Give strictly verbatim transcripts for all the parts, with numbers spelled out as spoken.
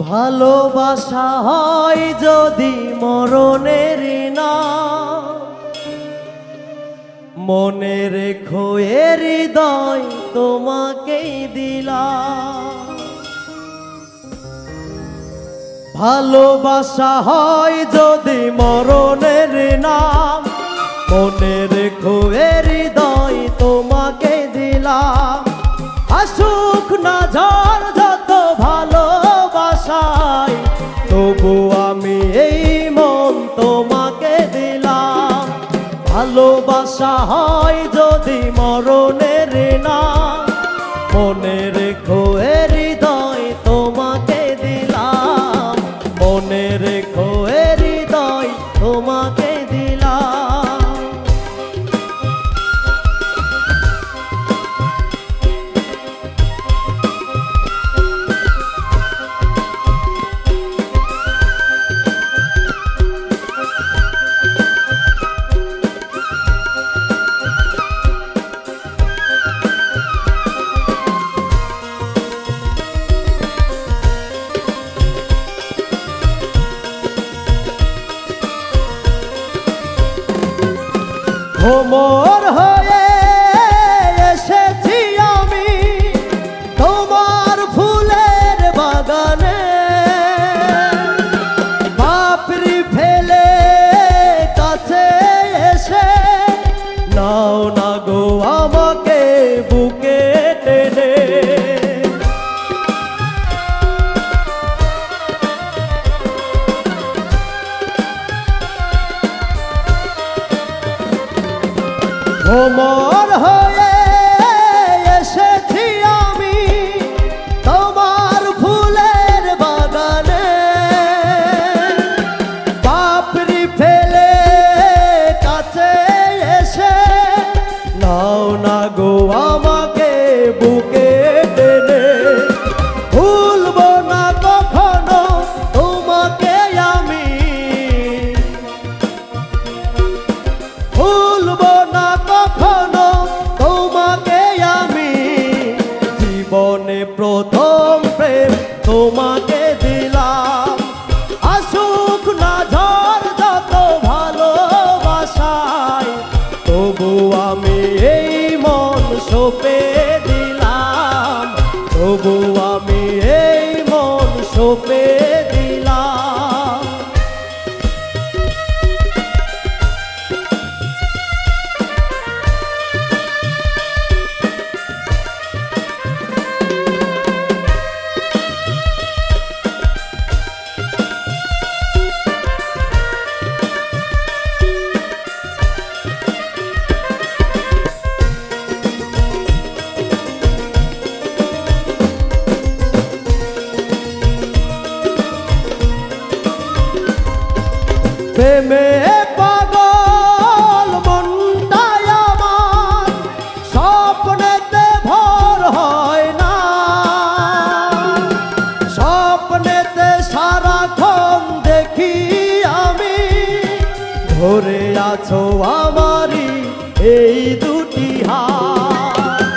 ভালোবাসা হয় যদি মরণের না, মনে রেখো এ হৃদয় তোমাকেই দিলাম। ভালোবাসা হয় যদি মরণের নাম, মনে রেখো এ হৃদয় তোমাকে দিলাম। আসুক না ঝড় যত ভালোবাসায়, তবু আমি এই মন তোমাকে দিলাম। ভালোবাসা হয় যদি মরণের নাম, মনে রেখো এ হৃদয় তোমাকে দিলাম। মনে রেখো এ হৃদয় তোমাকে দিলাম। ভ্রমর হয়ে এসেছি আমি তোমার ফুলের বাগানে, বাপরি ফেলে কাছে এসে নাও না গো আমাকে বুকে টেনে। ভ্রমর হয়ে এসেছি আমি তোমার ফুলের বাগানে, বাপরি ফেলে কাছে এসে নাও না গো আমাকে বুকে টেনে। ভুলবো না কখনো তোমাকে আমি, ভুলবো না কখনো তোমাকে আমি। জীবনে প্রথম প্রেম তোমাকে দিলাম। আসুক না ঝড় যত ভালোবাসায়, তবু আমি এই মন সঁপে দিলাম। তবু আমি এই মন সঁপে দিলাম। প্রেমে পাগল মনটাই আমার, স্বপ্নেতে ভোর হয় না। স্বপ্নেতে সারাক্ষণ দেখি আমি, ধরে আছো আমারই এই দুটি হাত।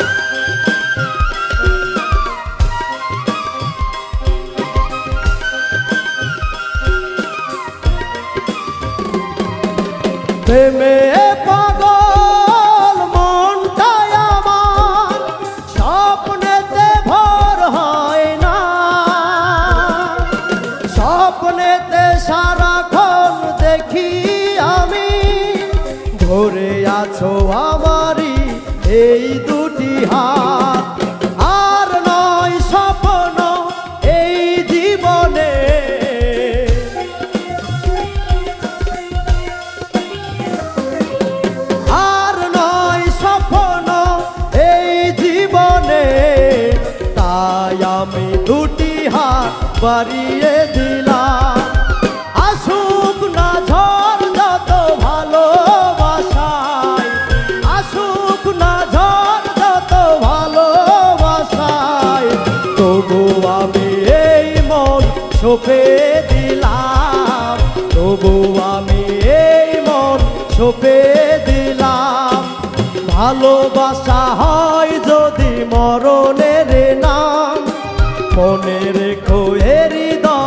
প্রেমে পাগল মনটাই আমার, স্বপ্নেতে ভোর হয় না। স্বপ্নেতে সারাক্ষণ দেখি আমি, ধরে আছো আমারই এই দুটি হাত। আর নয় স্বপ্ন এই জীবনে, আর নয় স্বপ্ন এই জীবনে। তাই আমি দুটি হাত বাড়িয়ে দিলাম। আসুক না ঝড় যত ভালোবাসায়, আসুক না ঝড় যত ভালোবাসায়, তবু আমি এই মন সঁপে দিলাম। তবু আমি এই মন সঁপে দিলাম। ভালোবাসা হয় যদি মরণের নাম, মনে রেখো এ হৃদয়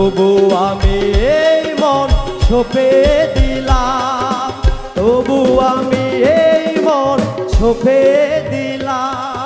তবু আমি এই মন সঁপে দিলাম, তবু আমি এই মন সঁপে দিলাম।